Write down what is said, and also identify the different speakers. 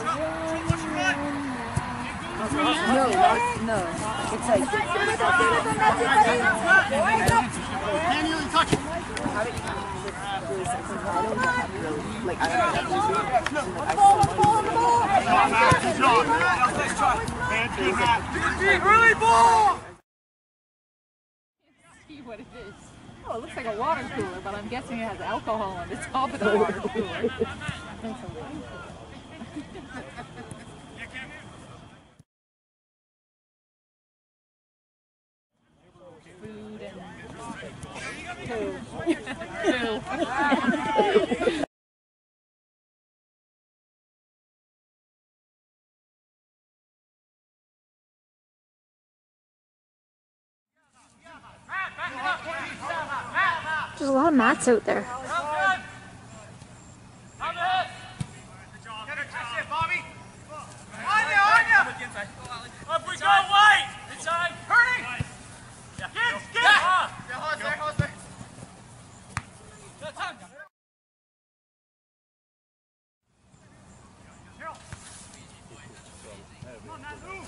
Speaker 1: No. It's like.
Speaker 2: Can't even touch it.
Speaker 1: Like, I don't know.
Speaker 2: Early ball!
Speaker 3: See what it is. Oh, it looks like a water cooler, but I'm guessing it has alcohol on the top of the water cooler. Food and
Speaker 4: There's a lot of mats out there.
Speaker 2: Up we go, White! Inside! Hurting! Get! Hose there. Come on, Matt, move!